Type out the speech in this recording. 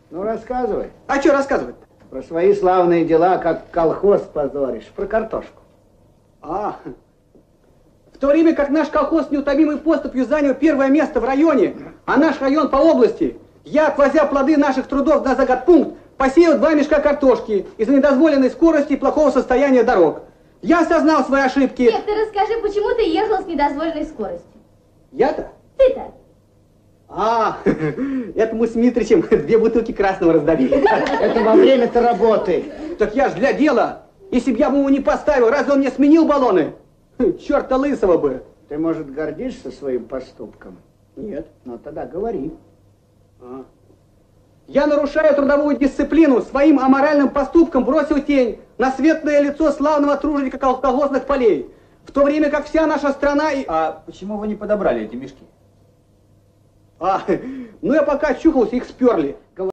Ну, рассказывай. А что рассказывать-то? Про свои славные дела, как колхоз позоришь, про картошку. В то время как наш колхоз с неутомимой поступью занял первое место в районе, а наш район по области, я, отвозя плоды наших трудов на заготпункт, посеял 2 мешка картошки из-за недозволенной скорости и плохого состояния дорог. Я осознал свои ошибки. Нет, ты расскажи, почему ты ехал с недозволенной скоростью? Я-то? Ты-то? Это мы с Митричем 2 бутылки красного раздавили. Это во время-то работы. Так я ж для дела. Если б я бы его не поставил, разве он мне сменил баллоны? Черта лысого бы. Ты, может, гордишься своим поступком? Нет. Ну, тогда говори. Я, нарушая трудовую дисциплину, своим аморальным поступком бросил тень на светлое лицо славного труженика колхозных полей. В то время как вся наша страна и... А почему вы не подобрали эти мешки? Ну я пока чухался, их сперли.